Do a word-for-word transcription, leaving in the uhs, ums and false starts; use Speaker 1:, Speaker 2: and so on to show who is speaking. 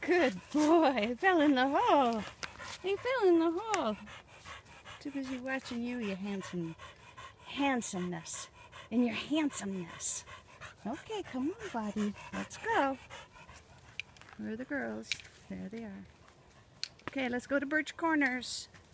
Speaker 1: Good boy. He fell in the hole. He fell in the hole. Too busy watching you, your handsome handsomeness. And your handsomeness. Okay, come on, buddy. Let's go. Where are the girls? There they are. Okay, let's go to Birch Corners.